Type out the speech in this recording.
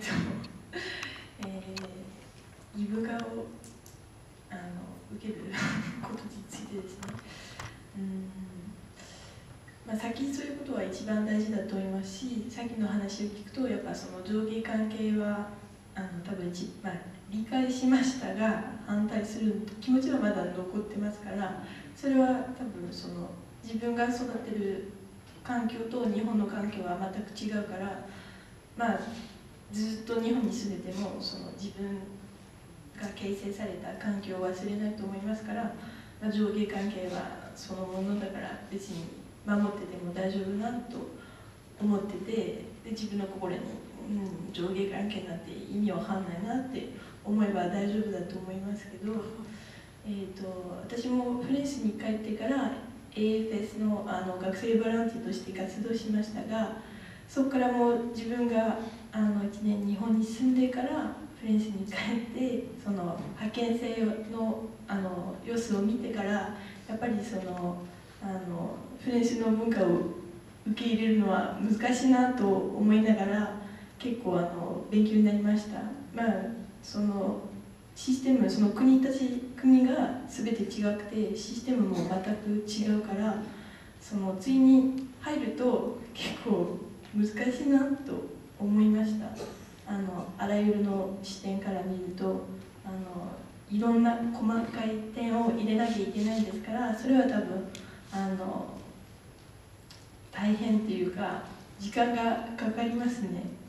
義務化を受けることについてですね、先そういうことは一番大事だと思いますし、さっきの話を聞くとやっぱその上下関係は多分理解しましたが反対する気持ちはまだ残ってますから、それは多分その自分が育ってる環境と日本の環境は全く違うから、ずっと日本に住んでてもその自分が形成された環境を忘れないと思いますから、上下関係はそのものだから別に守ってても大丈夫なと思ってて、で自分の心に、上下関係なんて意味わかんないなって思えば大丈夫だと思いますけど、私もフランスに帰ってから AFS の学生ボランティアとして活動しましたが、そこからもう自分が1年日本に住んでからフランスに帰ってその派遣生の様子を見てから、やっぱりそのフランスの文化を受け入れるのは難しいなと思いながら結構勉強になりました。そのシステム、その国が全て違くてシステムも全く違うから、そのついに入ると結構難しいなと思いました。あらゆるの視点から見るといろんな細かい点を入れなきゃいけないんですから、それは多分大変っていうか時間がかかりますね。